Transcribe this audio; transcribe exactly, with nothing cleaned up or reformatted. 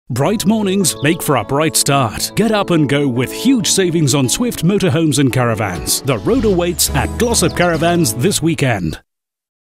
Bright mornings make for a bright start. Get up and go with huge savings on Swift motorhomes and caravans. The road awaits at Glossop Caravans this weekend.